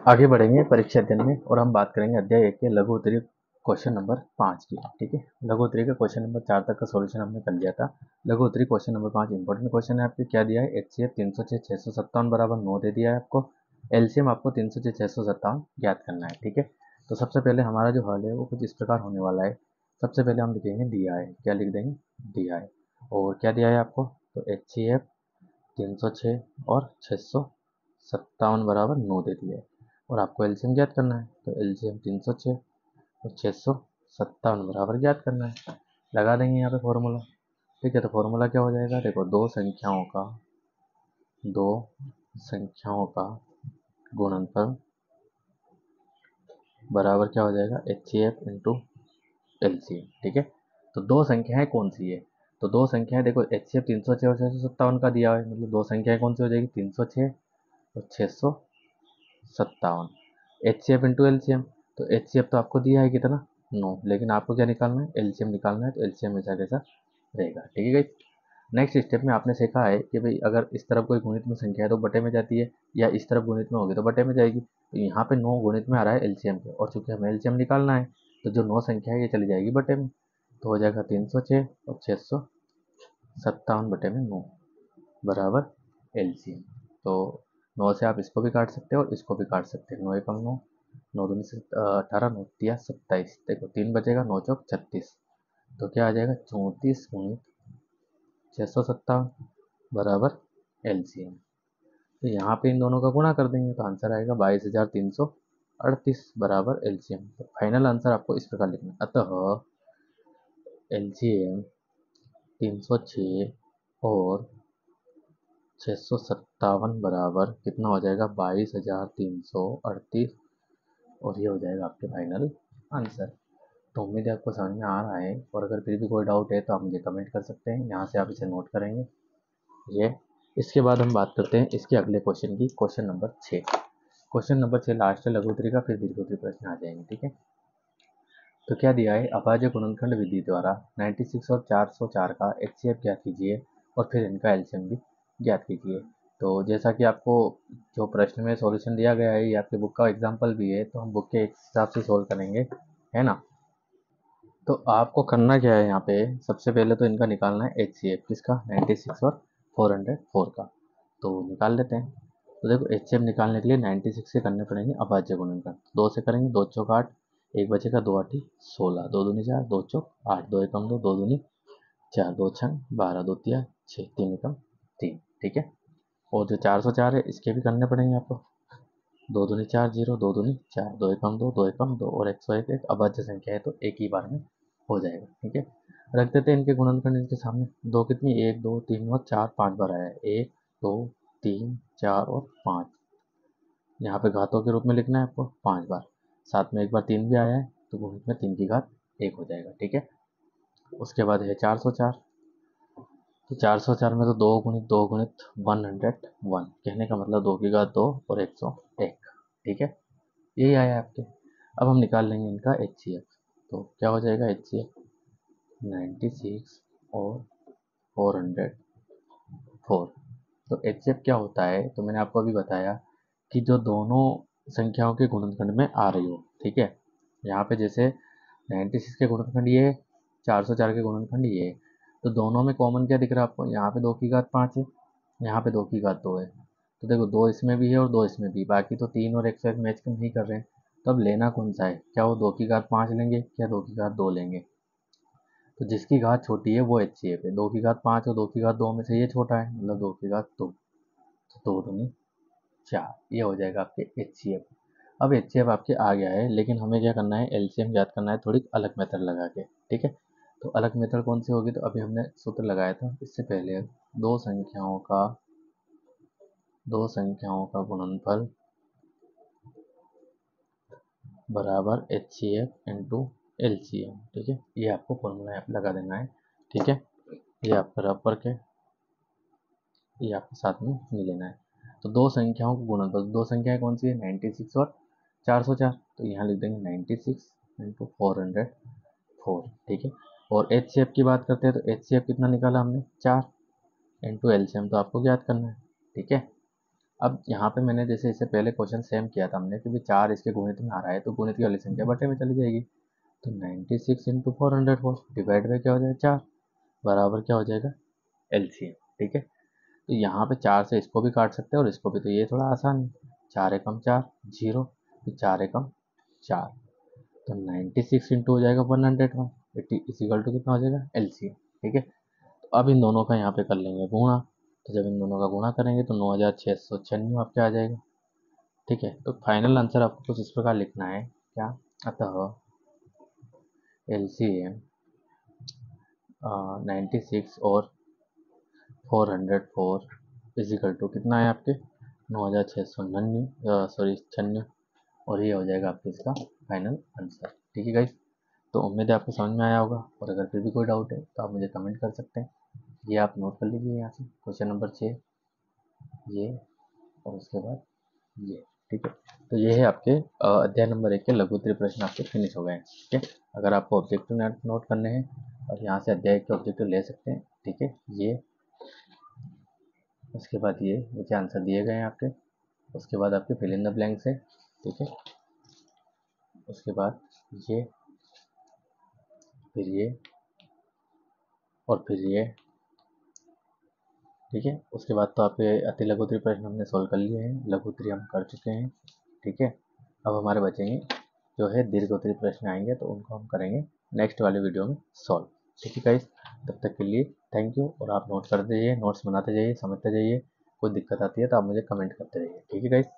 आगे बढ़ेंगे परीक्षा अध्ययन में और हम बात करेंगे अध्याय 1 के लघु उत्तरीय क्वेश्चन नंबर 5 की। ठीक है, लघु उत्तरीय का क्वेश्चन नंबर 4 तक का सॉल्यूशन हमने कर लिया था। लघु उत्तरीय क्वेश्चन नंबर 5 इंपॉर्टेंट क्वेश्चन है। आपके क्या दिया है, HCF 306 657 बराबर 9 दे दिया है आपको। एलसीएम आपको 306 657 ज्ञात करना है। ठीक है, तो सबसे पहले हमारा जो हल है वो कुछ इस प्रकार होने वाला है। सबसे पहले हम लिखेंगे दिया है, क्या लिख देंगे, दिया है। और क्या दिया है आपको, तो HCF 306 और 657 बराबर 9 दे दिया है। और आपको एलसीएम ज्ञात करना है, तो एलसीएम 306 और 657 बराबर ज्ञात करना है। लगा देंगे यहाँ पे फॉर्मूला। ठीक है, तो फॉर्मूला क्या हो जाएगा, देखो दो संख्याओं का गुणनफल बराबर क्या हो जाएगा, HCF इंटू एलसीएम। ठीक है, तो दो संख्याएं कौन सी है, तो दो संख्याएं देखो HCF 306 और 657 का दिया है, मतलब दो संख्याएं कौन सी हो जाएगी, 306 और 657। HCF इंटू एलसीएम, तो HCF तो आपको दिया है कितना, 9, लेकिन आपको क्या निकालना है, एलसीएम निकालना है। तो एलसीएम ऐसा कैसा रहेगा। ठीक है गाइस, नेक्स्ट स्टेप में आपने सीखा है कि भाई अगर इस तरफ कोई गुणित में संख्या है तो बटे में जाती है, या इस तरफ गुणित में होगी तो बटे में जाएगी। तो यहाँ पे 9 गुणित में आ रहा है एलसीएम के, और चूंकि हमें एलसीएम निकालना है तो जो 9 संख्या है ये चली जाएगी बटे में। तो हो जाएगा 306 और 657 बटे में 9 बराबर एलसीएम। तो 9 से आप इसको भी काट सकते हो और इसको भी काट सकते हैं। 9 एकम 9, 9 दूनी 18, 9 तिया 27। देखो 3 बचेगा, 9 चौक 36। तो क्या आ जाएगा, 34 गुणित 657 बराबर एलसीएम। तो यहाँ पे इन दोनों का गुणा कर देंगे तो आंसर आएगा 22,338 बराबर एलसीएम। तो फाइनल आंसर आपको इस प्रकार लिखना है। अतः एलसीएम 306 और 657 बराबर कितना हो जाएगा, 22,338। और ये हो जाएगा आपके फाइनल आंसर। तो उम्मीद है आपको समझ में आ रहा है, और अगर फिर भी कोई डाउट है तो आप मुझे कमेंट कर सकते हैं, यहाँ से आप इसे नोट करेंगे ये। इसके बाद हम बात करते हैं इसके अगले क्वेश्चन की, question number 6। Question number 6 last है लघु उत्तरीय का, फिर दीर्घोत्तरीय प्रश्न आ जाएंगे। ठीक है, तो क्या दिया है, अभाज्य गुणनखंड विधि द्वारा 96 और 404 का HCF ज्ञात कीजिए और फिर इनका एलसीएम भी ज्ञात कीजिए। तो जैसा कि आपको जो प्रश्न में सॉल्यूशन दिया गया है, ये आपके बुक का एग्जाम्पल भी है, तो हम बुक के हिसाब से सोल्व करेंगे, है ना। तो आपको करना क्या है, यहाँ पे सबसे पहले तो इनका निकालना है HCF, किसका, 96 और 404 का। तो निकाल लेते हैं। तो देखो HCF निकालने के लिए 96 से करने पड़ेंगे अभाज्य गुणनखंड। 2 से करेंगे, 2 चौक 8, एक बचेगा 2 8 16, 2 दूनी 4, 2 चौक 8, 2 एकम 2, 2 दूनी 4, 2 छंग 12, 2 तिया 6, 3 एकम 3। ठीक है, और जो 404 है इसके भी करने पड़ेंगे आपको। 2 दूनी 4 0, 2 दूनी 4, 2 एकम 2, 2 एकम 2, और 101 एक अभाज्य संख्या है तो एक ही बार में हो जाएगा। ठीक है, रख देते हैं इनके गुणनखंड इनके सामने। 2 कितनी, 1 2 3 और 4 5 बार आया है, 1 2 3 4 और 5। यहाँ पे घातों के रूप में लिखना है आपको 5 बार, साथ में एक बार 3 भी आया है, तो गुणित में 3 की घात 1 हो जाएगा। ठीक है, उसके बाद है 404। तो 404 में तो 2 गुणित 2 गुणित 101, कहने का मतलब 2 की घात 2 और 101। ठीक है, यही आया आपके। अब हम निकाल लेंगे इनका HCF। तो क्या हो जाएगा, HCF 96 और 404। तो HCF क्या होता है, तो मैंने आपको अभी बताया कि जो दोनों संख्याओं के गुणनखंड में आ रही हो। ठीक है, यहाँ पे जैसे 96 के गुणनखंड ये है, 404 के गुणनखंड ये है, तो दोनों में कॉमन क्या दिख रहा है आपको, यहाँ पे 2 की घात 5 है, यहाँ पे 2 की घात 2 है। तो देखो 2 इसमें भी है और 2 इसमें भी, बाकी तो 3 और 101 मैच नहीं कर रहे हैं। तो अब लेना कौन सा है, क्या वो 2 की घात 5 लेंगे या 2 की घात 2 लेंगे। तो जिसकी घात छोटी है वो HCF है। 2 की घात 5 और 2 की घात 2 में से ये छोटा है, मतलब 2 की घात 2, तो 2 दूनी 4, ये हो जाएगा आपके HCF। अब HCF आपके आ गया है, लेकिन हमें क्या करना है, एलसीएम ज्ञात करना है थोड़ी अलग मेथड लगा के। ठीक है, तो अलग मेथड कौन सी होगी, तो अभी हमने सूत्र लगाया था इससे पहले, दो संख्याओं का गुणनफल बराबर HCF इंटू एलसीएम। ठीक है, ये आपको फॉर्मूला लगा देना है। ठीक है, ये आपका रफ वर्क है, ये आपको साथ में मिल लेना है। तो दो संख्याओं को गुणनफल, दो संख्याएं कौन सी है, 96 और 404। तो यहाँ लिख देंगे 96 इंटू 404। ठीक है, और HCF की बात करते हैं तो HCF कितना निकाला हमने, 4, इंटू एलसीएम तो आपको ज्ञात करना है। ठीक है, अब यहाँ पे मैंने जैसे इससे पहले क्वेश्चन सेम किया था हमने कि भी 4 इसके गुणित में आ रहा है तो गुणित की वाली संख्या बटे में चली जाएगी। तो 96 इंटू 404 डिवाइड बाई क्या हो जाएगा 4 बराबर क्या हो जाएगा एलसीएम। ठीक है, तो यहाँ पे 4 से इसको भी काट सकते हैं और इसको भी, तो ये थोड़ा आसान है। 4 एकम 4 जीरो, फिर 4 एकम 4, तो 96 इंटू हो जाएगा 101 इजिकल टू कितना हो जाएगा एलसीएम। ठीक है, तो अब इन दोनों का यहाँ पे कर लेंगे गुणा। तो जब इन दोनों का गुणा करेंगे तो 9696 आपके आ जाएगा। ठीक है, तो फाइनल आंसर आपको कुछ इस प्रकार लिखना है क्या, अतः एलसीएम 96 और 404 इजिकल टू कितना है आपके 9696 और ये हो जाएगा आपके इसका फाइनल आंसर। ठीक है गाइस, तो उम्मीद है आपको समझ में आया होगा, और अगर फिर भी कोई डाउट है तो आप मुझे कमेंट कर सकते हैं। ये आप नोट कर लीजिए यहाँ से क्वेश्चन नंबर 6 ये, और उसके बाद ये। ठीक है, तो ये है आपके अध्याय नंबर 1 के लघुत्तरीय प्रश्न आपके फिनिश हो गए हैं। ठीक है, अगर आपको ऑब्जेक्टिव नोट करने हैं और यहाँ से अध्याय के ऑब्जेक्टिव ले सकते हैं। ठीक है, ये उसके बाद ये नीचे आंसर दिए गए हैं आपके, उसके बाद आपके फिल इन द ब्लैंक्स है। ठीक है, उसके बाद ये, फिर ये, और फिर ये। ठीक है, उसके बाद तो आपके अति लघुत्तरीय प्रश्न हमने सॉल्व कर लिए हैं, लघुत्तरीय हम कर चुके हैं। ठीक है, अब हमारे बचेंगे जो है दीर्घोत्तरीय प्रश्न आएंगे, तो उनको हम करेंगे नेक्स्ट वाले वीडियो में सॉल्व। ठीक है गाइस, तब तक के लिए थैंक यू, और आप नोट करते जाइए, नोट्स बनाते जाइए, समझते जाइए। कोई दिक्कत आती है तो आप मुझे कमेंट करते रहिए। ठीक है गाइस।